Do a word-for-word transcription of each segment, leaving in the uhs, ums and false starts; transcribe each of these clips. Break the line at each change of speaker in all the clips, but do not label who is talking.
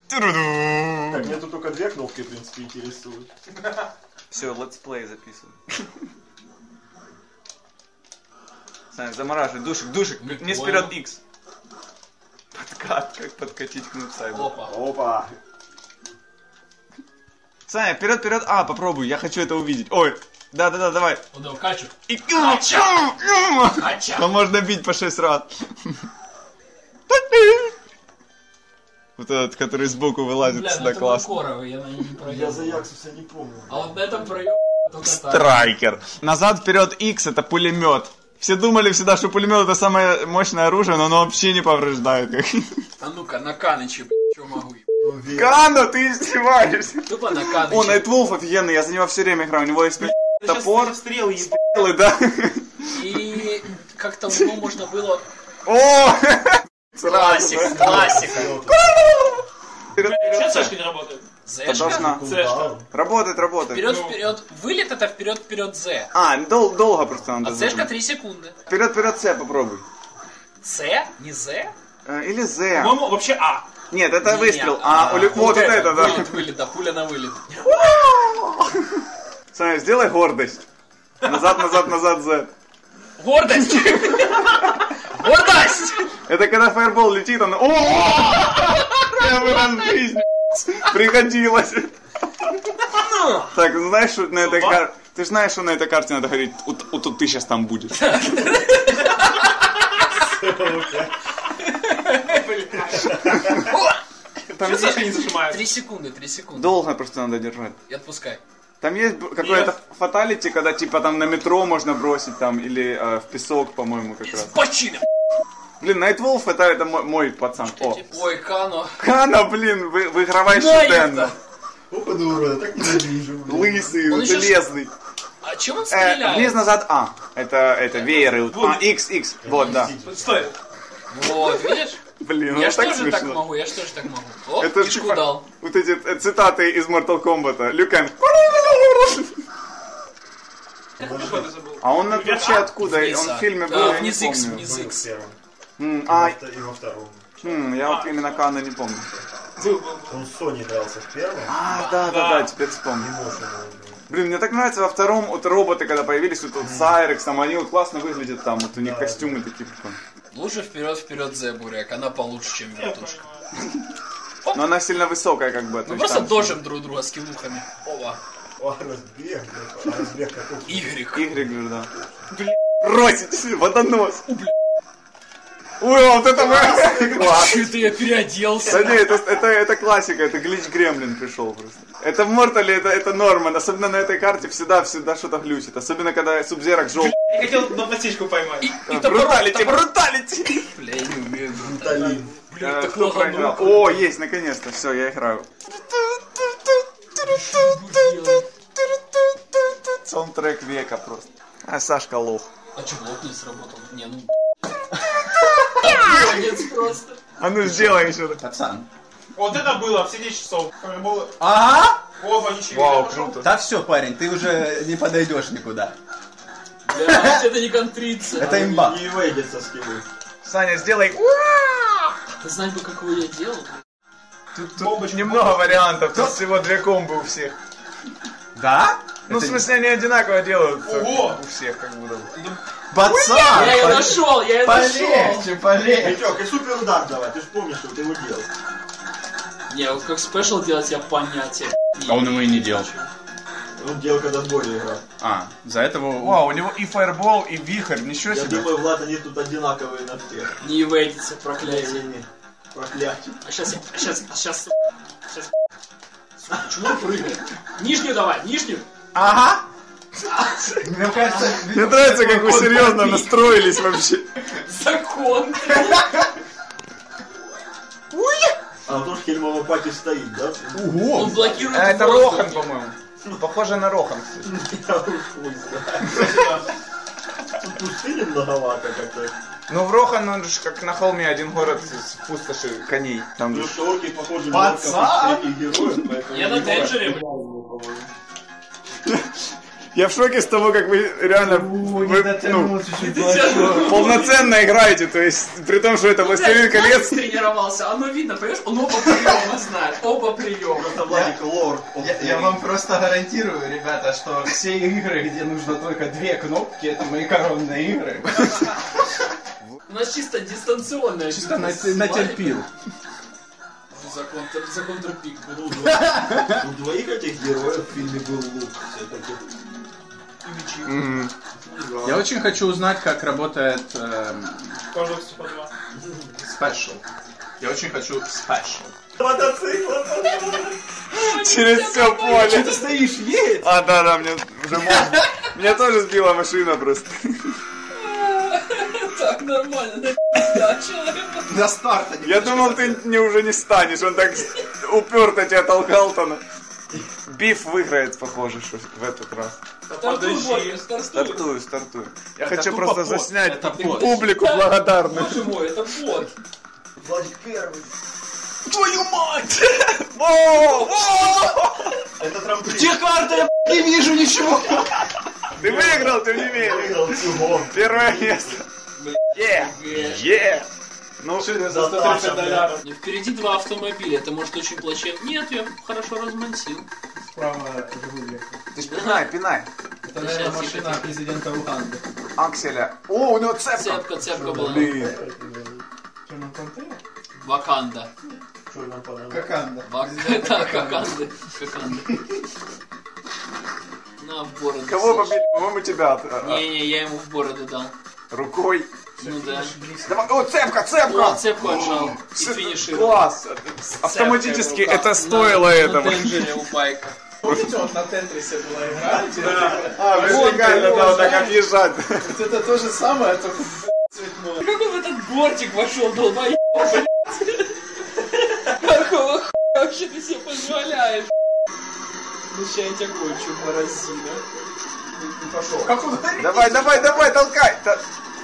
Так, мне тут только две кнопки, в принципе, интересуют.
Все, летсплей записываю. Саня, замораживай, душик, душик, не вперед X. Подкат, как подкатить к нубсайду.
Опа.
Опа.
Саня, вперед, вперед, а, попробуй, я хочу это увидеть. Ой, да-да-да, давай.
Вот давай, качу.
И...
Кача! Кача!
А можно бить по шесть раз. Вот этот, который сбоку вылазит,
Бля,
всегда
ну
классно.
Коровый, я на нем не проехал.
Я за Яксуса не помню.
А вот на этом проем только так.
Страйкер. Назад, вперед, X это пулемет. Все думали всегда, что пулемет это самое мощное оружие, но оно вообще не повреждает.
А ну-ка, на Каныче, блядь, что могу?
Кано, ты издеваешься.
Тупо на Каныче.
О, Найтвулф офигенный, я за него все время играю. У него есть топор,
стрелы,
стрелы, да.
И как-то у него можно было...
О!
Классика, классика.
Сейчас Сашка не работает.
Зэшка?
Зэшка.
Работает, работает.
Вперед, вперед. Вылет это вперед, вперед, З.
А, дол- долго просто надо.
А Зэшка три секунды.
Вперед, вперед, С попробуй.
С? Не З?
Э, Или З.
По-моему, вообще А.
Нет, это
Не,
выстрел.
а,
А, у Лю- вот
это,
это, да.
Вылет, вылет, да, пуля на вылет.
Саня, сделай гордость. Назад, назад, назад, З.
Гордость! Гордость!
Это когда фаербол летит, он... О! Первый раз в жизни приходилось. Так, знаешь, что на этой карте... Ты же знаешь, что на этой карте надо говорить, вот, вот тут ты сейчас там будешь. Там
Сейчас Сашка не зажимает.
Три секунды, три секунды.
долго просто надо держать.
И отпускай.
Там есть б- какое-то фаталити, когда типа там на метро можно бросить там, или э, в песок, по-моему, как раз.
Почина!
Блин, Найтвулф это, это мой, мой пацан. О,
Ой, Кано.
Кана, блин, вы, выигрывай
Да,
Шутенна.
это.
Опа, дура, так ненавижу. блин.
Лысый,
Он еще
железный.
А чем он
Э,
стреляет?
вниз назад А. Это, это вееры. А, X, X. Вот, да.
Стой.
Вот, видишь?
Блин,
Я
ну
ж
так
тоже так
смешно.
могу, я ж тоже так могу. Оп,
Это
кишку
типа
дал.
вот эти э, цитаты из Mortal Kombat. Люкан.
Как ты забыл?
А он вообще откуда?
Вниз,
Он
а.
в фильме
Да,
был, я не
вниз X,
помню.
вниз
Был в
X.
первом.
М,
И
А,
во вто- и во втором.
м, я вот именно Кана не помню.
Был, был, был.
Он с Сони дрался в первом.
А, да, да, да, теперь вспомнил.
Не мощно было.
Блин, мне так нравится во втором, вот роботы, когда появились, вот, вот Сайрекс, там, они вот классно выглядят там, вот у них
Да,
костюмы такие прикольные.
Лучше вперед, вперед, Зе, Буряк. Она получше, чем вертушка.
Но она сильно высокая, как бы. то
Мы
есть
просто
там
дожим друг друга с килухами. Ова.
О, разбег, да, разбег какой.
Игорик.
Игрек же, да. Блин, бросить, водонос. Ой, вот это класс.
Чё это я переоделся?
Да не, это, это, это классика, это глич Гремлин пришел просто. Это в Мортале, это, это норма, особенно на этой карте всегда, всегда что-то глючит. Особенно когда Субзерок жёл.
Я хотел на пластичку поймать.
И, и топором,
Бруталити,
топором.
бруталити!
Бля, я не умею.
Талин.
Блин,
Э,
так
кто
много
проиграл?
ног.
О, есть, наконец-то, все, я играю. Саундтрек века просто. А Сашка лох.
А чё, блок не сработал? Не, ну... Молодец просто.
А ну сделай еще.
Пацан.
Вот это было все десять часов. Фаербол.
Ага!
О, ничего.
Вау,
пошел.
круто.
Да все, парень, ты уже не подойдешь никуда.
Блядь, это не контрица.
Это имба.
Не выйдет со скиллы.
Саня, сделай.
Ты знать бы, какую я делал?
Тут, тут немного вариантов, тут всего две комбы у всех.
Да?
Ну, в
Это-
смысле, они одинаково делают.
Ого!
У всех, как будто бы.
Пацан!
Я ее
пол-
нашел, я ее нашел.
Полегче, полегче.
Витек, и супер удар давай, ты же помнишь, что ты его делал.
Не, вот как спешл делать, я понятия.
А он его и не делал.
Он делал, когда в боли играл.
А, за этого...
Вау, у него и фаербол, и вихрь, ничего
Я
себе.
думаю, Влад, они тут одинаковые на всех.
Не вейдится, проклятие.
Не-не-не. Проклятие.
А сейчас я, а сейчас, а сейчас, сейчас. Сука, чего он прыгает? Нижнюю давай, нижнюю.
Ага! Мне кажется...
Мне нравится, как вы серьезно настроились вообще.
Закон.
А то, что Хельмова пати стоит, да?
Он
Ого!
блокирует
А это
воздух.
Рохан, по-моему. Похоже на Рохан, кстати.
Я уж хуй знаю. Тут пустыни многовато как-то.
Ну, в Рохан, он же как на холме один город с пустоши коней. Там же...
Потому что орки похожи на
Пацан!
орков из третьих героев, поэтому...
Я на
не бывает.
Денджере, блядь.
Я в шоке с того, как вы реально вы, ну,
чуть-чуть.
полноценно играете, то есть при том, что это «Властелин
Блядь,
колец».
тренировался, оно видно, понимаешь? Он оба приема знает. оба приема.
Просто Владик лорд.
Я, я вам просто гарантирую, ребята, что все игры, где нужно только две кнопки, это мои коронные игры.
У нас чисто дистанционная.
Чисто на- натерпил.
За, контр, за контрпик.
У двоих этих героев в фильме был лук. Все-таки.
Мгм.
Я очень хочу узнать, как работает эм,
Тоже типа два.
Special. Я очень хочу Special.
Мотоцикл.
Через все поле.
Что ты стоишь? Едь!
А, да, да, мне уже можно. Меня тоже сбила машина просто.
Так, нормально, да, человек.
До старта не
Я думал, ты не, уже не станешь. Он так уперто тебя толкал-то. Биф выиграет, похоже, что в этот раз.
Стартуй, Боря, стартуй.
Стартую, стартую. Я
Это
хочу
тупо
просто
бот,
заснять
это бот.
публику благодарную.
Боже мой, это бот.
Владик первый.
Твою мать! Во! Во!
Это трамплин.
Где карта? Я не вижу ничего!
Ты выиграл, тем не менее.
Выиграл всю гонку.
Первое место. Е! Е! Ну,
За
сто тридцать долларов.
И впереди два автомобиля, это может очень плачевно. Нет, я хорошо размансил.
Справа Жигули.
ты ж пинай, пинай.
Это, наверное, машина президента Уганды.
Акселя. О, у него цепка.
Цепка, цепка была.
Блин.
Что нам пантера?
Ваканда.
Что нам понравилось?
Каканда.
Ваканда, так, Ваканды. Ваканды. На, в бороду.
Кого побили? По-моему, тебя.
Не-не, я ему в бороду дал.
Рукой.
Ну да.
Давай. О, цепка, цепка.
О, цепку отжал. И финишировал.
Класс. Автоматически это стоило
На
этого.
тенджере у байка.
Помните, вот на Тентрисе была игра?
А, вертикально, да, вот так объезжать.
Вот это то же самое, только цветное.
Как он в этот бортик вошел, долбоёб, блядь? Какого хуя вообще ты себе позволяешь? Ну ща я тебя кончу, морозина.
Не пошел. Как он говорит?
Давай, давай, давай, толкай. Да-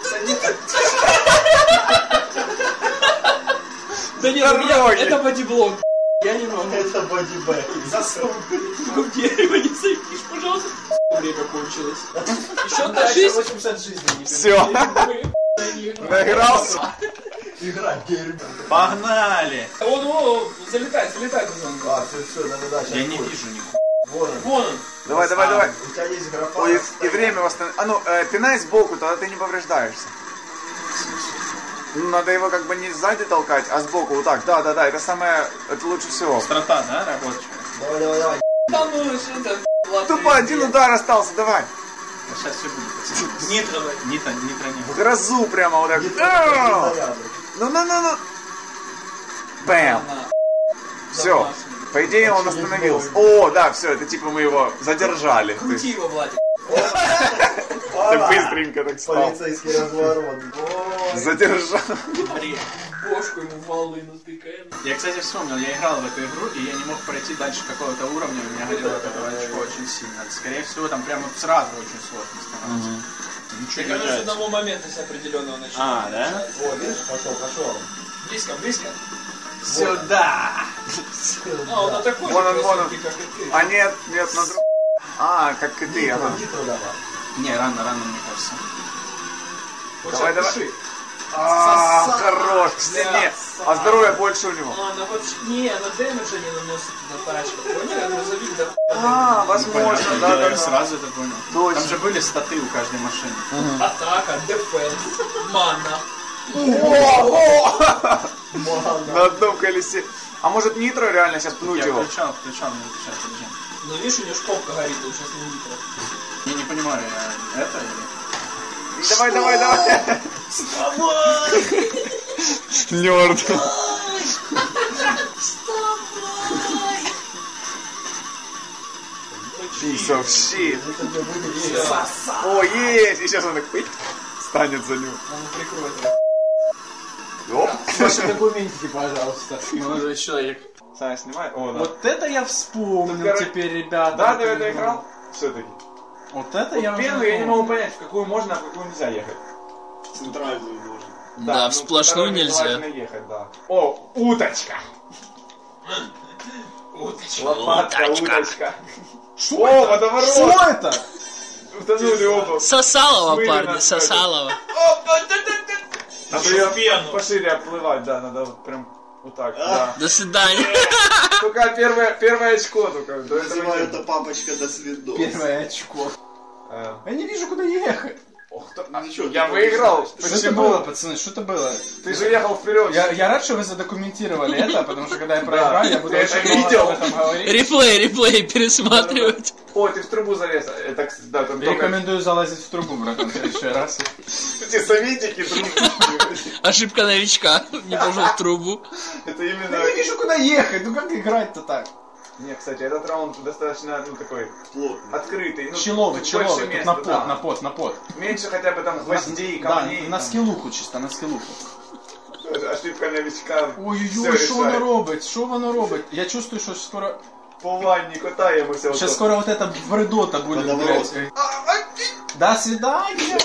Да нет, у меня
Дороги.
это бодиблок. Я не могу.
Это бодибэк.
Засунул.
В дерево не сойдешь, пожалуйста. Время кончилось. Еще одна
Дальше
жизнь.
восемьдесят жизней не
Все. Наигрался.
Игра дерьмо.
Погнали!
Вон, вон, залетай, залетай в зону.
А, все, все, надо дальше.
Я не вижу никого.
Вон он.
Вон он.
Давай, давай, давай.
У тебя есть графа.
Ой, и время восстановить. А ну, э, пинай сбоку, тогда ты не повреждаешься. Ну, надо его как бы не сзади толкать, а сбоку, вот так. Да, да, да, это самое, это лучше всего.
Острота, да, рабочая?
Давай, давай, давай.
Да ну, что это, ладно.
Тупо один удар остался, давай.
Сейчас все будет. Нитро, нитро, нитро не
В грозу прямо вот так.
Не
А!
заряды.
Ну, ну, ну, ну. Бэм. Все. По идее он остановился. О, да, все, это типа мы его задержали. То есть
Крути его, Владик.
ты быстренько так стал.
Полицейский разворот. Ой.
Задержал.
Блин, бошку ему в волыну тыкаем.
Я, кстати, вспомнил, я играл в эту игру, и я не мог пройти дальше какого-то уровня, у меня горело от этого очко очень сильно. Скорее всего, там прямо сразу очень сложно становится. Ничего
Так
не
оно с
нравится.
одного момента с определенного начала.
А, да?
О, видишь, пошел, пошел.
Близко, близко.
Сюда!
А, он на такой же
Вон он, вон он.
красотке, как и ты.
А нет, нет, на друг. А, как и ты, ага.
Нитро давай.
Не, рано, рано, мне кажется.
Вот
Давай,
сейчас
давай.
дыши.
А, хорош, к стене. А здоровья больше у него.
А, она вообще... Не, она дэмэдж не наносит на тачку. Понял? Грузовик, да.
А, возможно, да, да,
Я
да.
сразу это понял.
Точно.
Там же были статы у каждой машины.
Атака, дефенс, мана.
На одном колесе. А может нитро реально сейчас пнуть
Я
его?
включал, включал, не включал, подожди.
Ну видишь, у него шкопка горит, он сейчас не нитро.
Я не понимаю, я это или...
Давай, давай, давай. Нёрд. Piece of shit. О, есть! И сейчас он так пыть, станет за ним.
А ну прикрой.
Оп.
Ваши документики, пожалуйста.
Молодой человек.
Саня, снимай. О, да.
Вот это я вспомнил
Тут, короче,
теперь, ребята.
Да, ты в это играл? Все-таки.
Вот это
Вот
я уже
первую я не
помню.
могу понять, в какую можно, а в какую нельзя ехать.
Центральную можно.
Да, в сплошную
вторую
нельзя.
нежелательно ехать, да. О, уточка.
Уточка.
Лопатка, уточка.
Что
О,
это?
водоворот.
Что это?
Утонули оба.
Сосалова,
Смыли
парни,
нас,
сосалова.
Надо ее пошире оплывать, да, надо вот прям вот так, да.
До свидания.
Только Пока первое, первое очко только. До этого
Называю
не
это
было.
папочка до свидос.
Первое очко.
А,
Я не вижу, куда ехать.
ох, кто-
Ну, ничего,
Я
ты
выиграл.
Что это
Почему?
было, пацаны? Что это было?
Ты же ехал вперед.
Я, я рад, что вы задокументировали это, потому что когда я проиграю, я буду
Ты
очень
это
много
видел?
об этом говорить.
Реплей, реплей, пересматривать.
Ой, ты в трубу залез. Это, кстати, да, там только
Рекомендую залазить в трубу, братан, в следующий раз.
эти советики. трубы.
Ошибка новичка. Не пошел в трубу.
Это
Я
именно...
не вижу, куда ехать, ну как играть-то так?
Не, кстати, этот раунд достаточно, ну, такой
Плотно.
открытый. Ну,
Человый,
тут
человый,
больше
тут
места,
на пот,
да.
на пот, на пот.
Меньше хотя бы там гвоздей,
Да,
камней.
на
там.
скиллуху чисто, на скиллуху.
Ошибка новичка.
Ой-ой-ой, що воно робить? Що воно робить? Я чувствую, що скоро...
По ванні катаємося.
Сейчас скоро вот эта вредота будет,
Водоворот.
блядь. До свидания!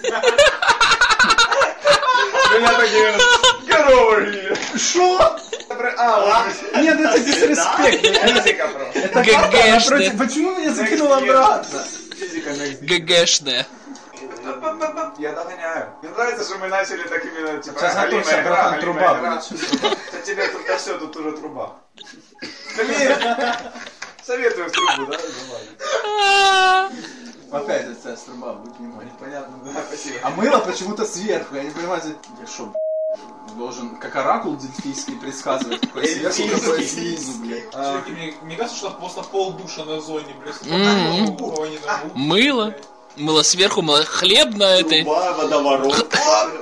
Меня так и говорят, get over here.
Шо?
А,
Нет, это дисреспект.
физика просто.
Это как
ГГшный.
напротив- Почему меня закинуло обратно?
Физика next.
ГГшная.
Я догоняю. Мне нравится, что мы начали так именно, типа,
Сейчас
галимая
готовься,
игра,
братан,
галимая
труба
игра.
будет.
Да тебе тут, да все, тут уже труба. Блин! Советую в трубу, да? Давай.
Опять эта труба будет внимание.
Понятно, да, спасибо.
А мыло почему-то сверху, я не понимаю, за- я шо, б***ь, должен, как оракул дельфийский предсказывать, какое сверху, какое снизу, блядь.
А,
Мне, мне кажется, что просто пол душа на зоне, блядь.
М-м.
Такого не дадут.
Мыло. Мыло сверху, мыло хлеб на этой.
Труба, водоворот.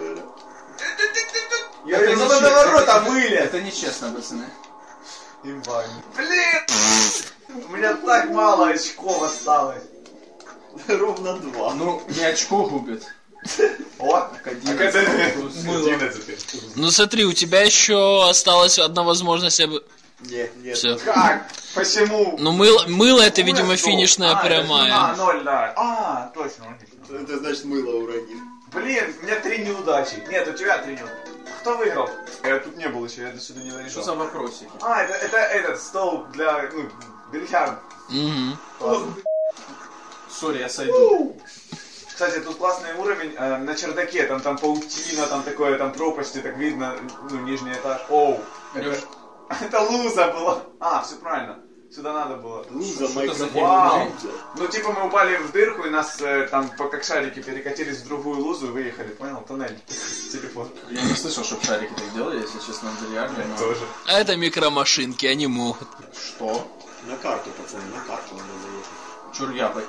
Я говорю, ну водоворот, а мыли.
Это нечестно, пацаны.
Имба. Блин! У меня так мало очков осталось.
Ровно два.
Ну, не очко губит.
О,
Так
одиннадцать.
плюс.
одиннадцать.
Ну смотри, у тебя еще осталась одна возможность. Я бы...
Нет, нет.
Все.
Как? Почему?
Ну мыло, мыло это, видимо,
Мыло,
финишная
а, это- А,
прямая.
ноль, да. А, точно.
Это значит мыло уронил.
Блин, у меня три неудачи. Нет, у тебя три неудачи. Кто выиграл? Я тут не был еще, я до сюда не доезжал.
Что за вопросики?
А, это, это этот стол для, ну, бильярд.
Мгм.
Классно.
Сори, я сойду.
Кстати, тут классный уровень э, на чердаке, там, там паутина, там такое, там пропасти, так видно, ну, нижний этаж. Оу,
Лёш,
это, это луза была. А, все правильно, сюда надо было.
Луза,
за
микрофон.
Вау. Ну, типа мы упали в дырку и нас э, там по как шарики перекатились в другую лузу и выехали, понял? Тоннель. Телефон.
я не слышал, чтобы шарики так делали, если честно, в бильярде, но...
Тоже.
А это микромашинки, они могут.
Что?
На карту, пацаны, на карту надо заехать.
Чурьяпой.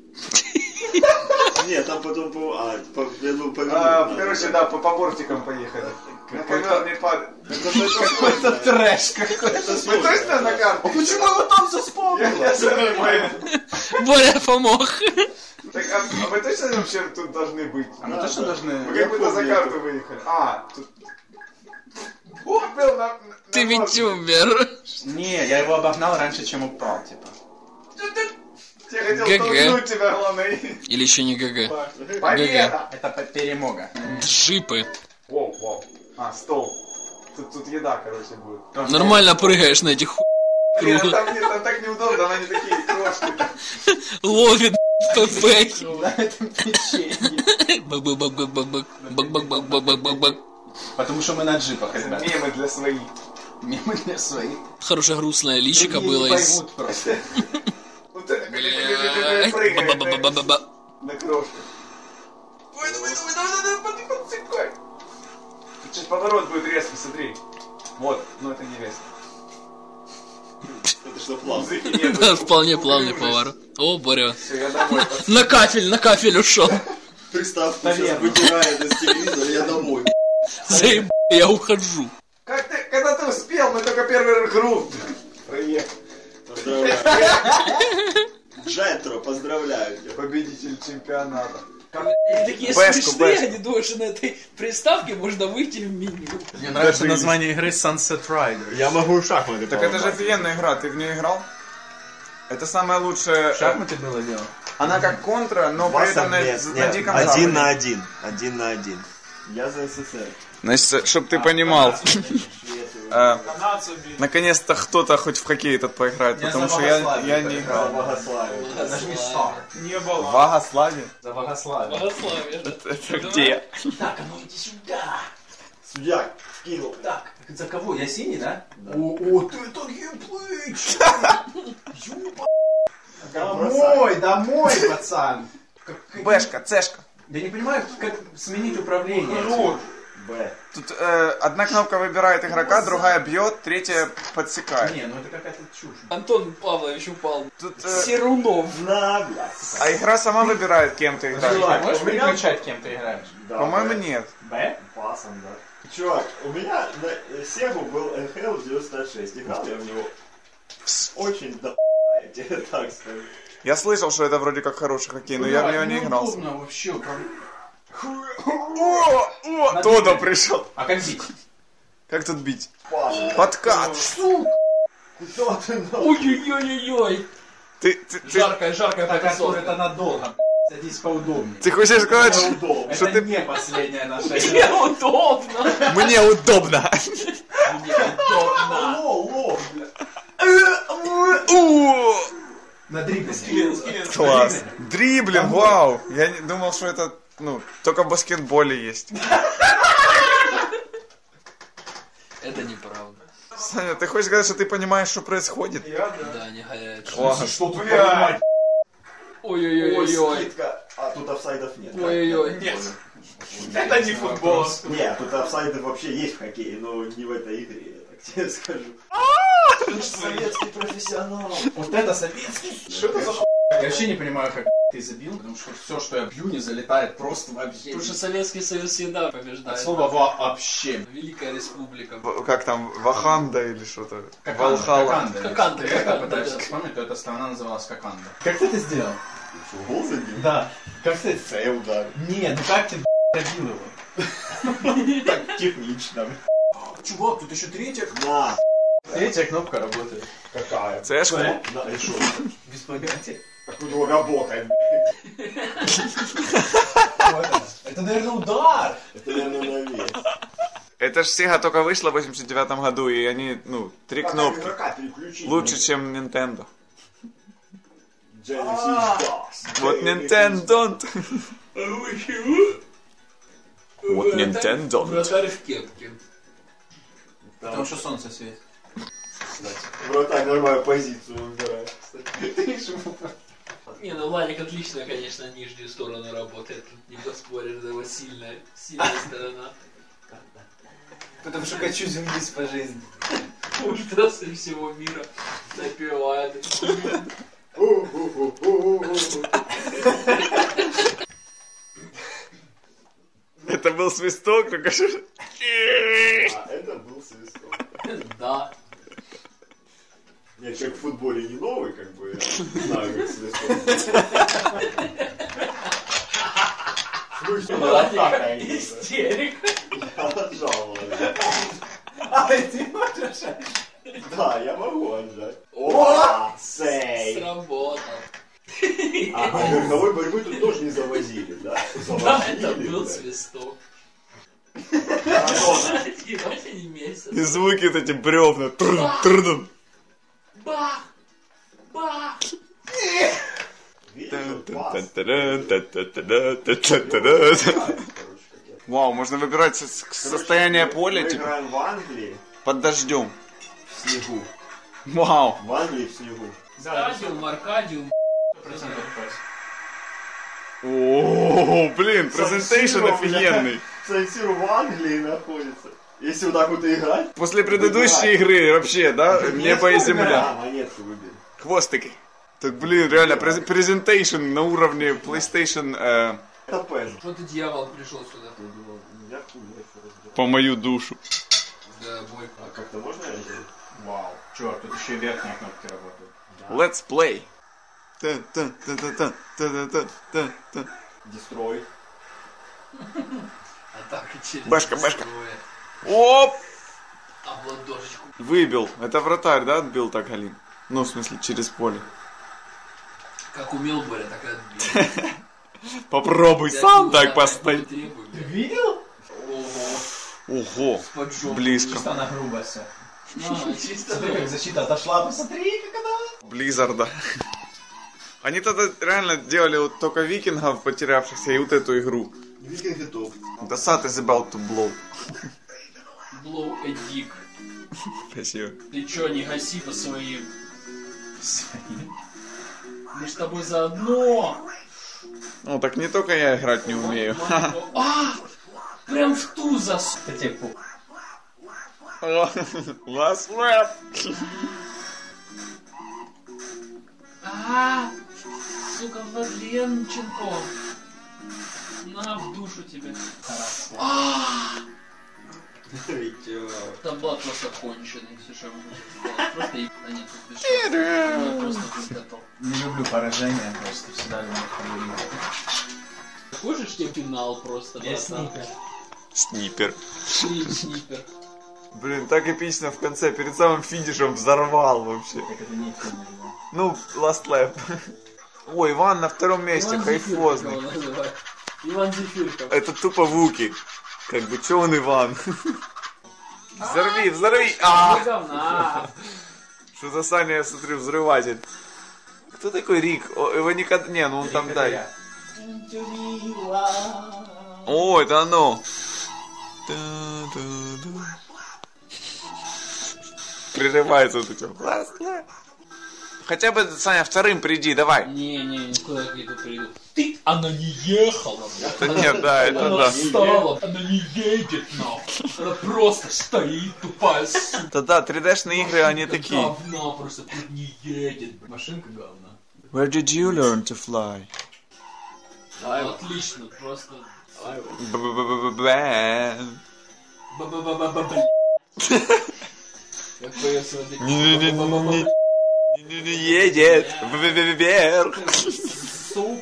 Нет, там потом по... А, по... я думал, повернуть
А,
надо.
короче, да, по, по бортикам поехали. На ковер не падает.
Какой-то трэш какой-то.
Мы точно на карту?
Почему его там
Я,
заспомнил?
я сам не понял.
Боря помог.
Так, а, а вы точно вообще тут должны быть?
А мы точно должны...
Мы как будто за карту выехали. А, тут... О, был на... на-
Ты
на
ведь
мозге.
умер.
Не, я его обогнал раньше, чем упал, типа.
Я хотел
ГГ.
толкнуть тебя, главное.
Или еще не ГГ.
Победа!
Это по- перемога.
Джипы.
Воу, воу. А, стол. Тут, тут еда, короче, будет.
Нормально прыгаешь на этих ху...
Блин, а
круглых.
там, нет, там так неудобно, они такие крошки.
Ловит ПП.
На этом печенье.
Бак-бак-бак-бак-бак. Бак-бак-бак-бак-бак-бак.
Потому что мы на джипах, ребят.
Мемы для своих.
Мимо для своих.
Хорошее грустное личико
Другие
было
не
из...
поймут просто.
Вот это
Блядь.
прыгает
Ба-ба-ба-ба-ба-ба.
на крошку. Ой, давай, давай, давай, давай, под- подцепай. Тут сейчас поворот будет резкий, смотри. Вот, но это не резко.
Это что, плавно?
Музыки нет.
Да, вполне плавный поворот. О, Боря.
Все, я домой.
На кафель, на кафель ушел.
Приставку сейчас
Наверно.
вытирает из телевизора, я домой.
Заеб... Я ухожу.
Как ты, когда ты успел, мы только первый круг проехали.
Поздравляю. Джетро, поздравляю тебя.
Победитель чемпионата.
Такие
Бэшку,
смешные,
бэшку.
они думают, что на этой приставке можно выйти в меню.
Мне нравится название игры Sunset Rider.
Я могу в шахматы
Так это же офигенная игра, ты в нее играл? Это самая лучшая...
Шахматы было дело.
Она как контра, но при этом на, на диком
один
западе.
на один. Один на один. Я за СССР.
Значит, чтобы ты понимал, э,
Канадцев, блин.
наконец-то кто-то хоть в хоккей этот поиграет,
Я
потому
за
что я,
Богославие
я не играл.
Богославие.
Нажми Star.
Не было.
В Богославе?
За Богославие.
Богославие.
Это где?
Так, а ну иди сюда.
Судья, скинул.
Так,
За кого? Я синий, да?
Да.
О, о, ты это геймплей! Ёба!
Домой,
Домой, домой, пацан!
Бэшка, цешка.
Я не понимаю, как сменить управление.
Хорош. Б.
Тут э, одна кнопка выбирает игрока, другая бьет, третья подсекает.
Не, ну это какая-то чушь.
Антон Павлович упал.
Тут, э,
Серунов.
На, блядь.
а игра сама выбирает, кем ты играешь.
Чувак,
Можешь
у меня-
переключать, кем ты играешь?
Да,
По-моему,
Б.
нет.
Б?
Пасом, да. Чувак, у меня на Сегу был эн эйч эл девяносто шесть. Играл я в него очень до я тебе так скажу.
Я слышал, что это вроде как хороший хоккей, но я в него не играл.
Неудобно вообще управлять.
О, о, Тодо пришел.
А как бить?
Как тут бить?
Пасом.
Подкат.
Куда ты нахуй?
Ой-ой-ой-ой-ой.
Ты, ты, ты,
Жаркая, жаркая
Так, Артур,
потасовка.
это надолго. Садись поудобнее.
ты хочешь сказать, что,
Неудобно.
что
Это
ты...
не последняя наша
Мне
игра.
удобно.
Мне удобно.
Мне удобно.
Ло, ло, бля.
О,
На дрибле.
класс. Дриблинг, вау. Я не думал, что это, ну, только в баскетболе есть.
Это неправда.
Саня, ты хочешь сказать, что ты понимаешь, что происходит?
Да, не горячо.
Класс.
Что тут понимать?
Ой,
Ой-ой-ой-ой.
скидка. А тут офсайдов нет.
Ой-ой-ой.
Нет.
Это не футбол.
Нет, тут офсайды вообще есть в хоккее, но не в этой игре, я так тебе скажу. Ты ж советский профессионал.
Вот это советский. Что это за хуй? Я вообще не понимаю, как ты забил, потому что все, что я бью, не залетает просто вообще.
Потому что Советский Союз всегда побеждает.
Слово вообще.
Великая республика.
В- Как там, Ваханда или что-то?
Коканда.
Валхалла.
Коканда.
Коканда,
Я
Коканда,
пытаюсь
да.
вспомнить, то эта страна называлась Коканда. Как ты это сделал?
Что, гол забил?
Да. Как ты?
Сейв удар.
Не, ну как ты забил его?
Так технично.
Чувак, тут еще третья.
На.
Третья кнопка работает.
Какая?
Цешку?
На, и что?
Без понятия.
Так у него работает.
Вот она. Это, наверное, удар.
Это, наверное, на вес.
Это ж Sega только вышла в восемьдесят девятом году, и они, ну, три
Как
кнопки.
игрока переключить?
Лучше, чем Nintendo.
Genesis Dogs.
Вот Nintendo. Вот Nintendo.
Вратарь в кепке.
Потому что солнце светит.
Вратарь нормальную позицию выбирает, кстати.
Не, ну Владик отлично, конечно, нижнюю сторону работает. Тут не поспоришь, это его сильная, сильная сторона.
Потому что хочу вниз по жизни.
Ультрасы всего мира напевают.
Это был свисток, только что...
А это был свисток.
Да.
Я человек в футболе не новый, как бы, я не знаю, как свисток.
Владик, истерика.
Я отжал, Владик.
А, ты можешь?
Да, я могу отжать. О, сей!
Сработал.
А верховой борьбы тут тоже не завозили, да?
Да, это
Завозили,
был
да.
свисток.
Антон,
Ебать, они месяц.
И звуки вот эти бревна. Трдун, трдун.
Бах! Бах!
видишь, вот пас.
Вау, можно выбирать со- состояние
Короче,
поля,
мы
типа,
играем в Англии
под дождем.
в снегу.
Вау.
В Англии в снегу.
Стадиум, Аркадиум.
О, блин, презентейшн
Сан-Сиро,
офигенный.
Сан-Сиро в Англии находится. Если вот так вот играть...
После предыдущей игры вообще, да, небо и земля.
А, монетку выбери.
Хвостики. Так, блин, реально, презентейшн на уровне PlayStation э,
Это пэз.
Что ты, дьявол, пришел сюда?
Я думал, я хуй я разберу.
по мою душу.
Да, бойко.
А как-то можно это сделать?
Вау. Чувак, тут еще и верхние кнопки работают.
Let's play. Та-та-та-та-та-та-та-та-та.
Дестрой.
Атака через...
Башка, башка.
строя.
Оп!
А в ладошечку.
Выбил. Это вратарь, да, отбил так Галин? Ну, в смысле, через поле.
Как умел Боря, так и отбил.
Попробуй
Я
сам
от него
так
так
поставить.
не требую, блядь.
Видел?
Ого.
Ого,
Поджог.
близко.
Чисто на грубость.
А, чисто
Смотри, как защита отошла. Посмотри, как она.
Близзарда. Они тогда реально делали вот только викингов потерявшихся и вот эту игру.
Викинг готов.
The Sat is about to blow.
Blow a dick.
Спасибо.
Ты чё, не гаси по своим? Своим? Мы с тобой заодно.
Ну, так не только я играть не умею.
А! Прям в ту зас...
Last lap.
А, сука, Владленченко. На, в душу тебе. А, табак просто конченый. Все, что я могу сказать. Просто и... А нет, тут без шансов. Я просто выкатал.
Не люблю поражения, просто всегда люблю фаворита.
Хочешь тебе финал просто,
Я
братан?
снипер.
Снипер.
Сли- Снипер.
Блин, так эпично в конце, перед самым финишем взорвал вообще.
Так это не финиш, да.
Ну, last lap. Ой, Иван на втором месте,
Иван Зефирков
хайфозный.
его называют. Иван Зефирков.
Это тупо Вуки. Как бы, чё он Иван? Взорви, взорви! А!
Говна.
Что за Саня, я смотрю, взрыватель. Кто такой Рик? О, его никогда... Не, ну он там,
это
да.
я.
О, это оно. Та-да-да. Прерывается вот этим. Хотя бы, Саня, вторым приди, давай.
Не-не, никуда я тут приду. Ты, она не ехала, блядь.
Да нет, да, это
Она
да.
встала, она не едет, нахуй. Она просто стоит, тупая сука.
Да-да, три дэ-шные игры, они такие.
Говна просто тут не едет. блядь.
Машинка говна.
Where did you learn to fly?
Отлично, просто...
Б-б-б-б-бэн.
Ба-ба-ба-ба-ба, блядь. Как поется вот эти...
Не-не-не-не. Не едет вверх.
Суп.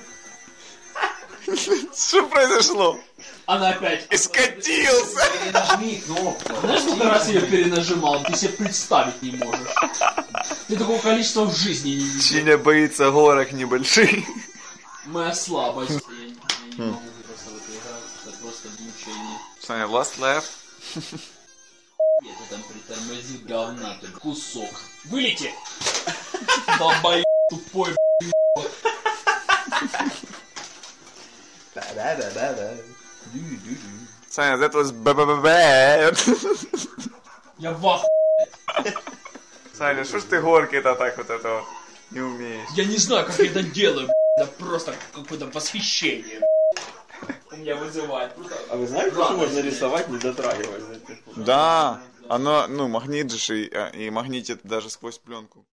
Что произошло?
Она опять...
И скатился.
Нажми кнопку.
Знаешь, сколько раз я ее перенажимал? Ты себе представить не можешь. Ты такого количества в жизни не видел.
Чиня боится горок небольших.
Моя слабость. Я не, я не могу просто в это играть. Это просто мучение.
Саня, last lap.
Нет, ты там притормози, говна ты. Кусок. Вылети! Долбоеб тупой, блядь.
Саня, that was bad.
Я в ахуе.
Саня, что ж ты горки-то так вот этого не умеешь?
Я не знаю, как я это делаю, блядь. Это просто какое-то восхищение, блядь. У меня вызывает. Просто...
А вы знаете, что можно рисовать, не дотрагиваясь?
Да, оно, ну, магнит же и, и магнитит даже сквозь пленку.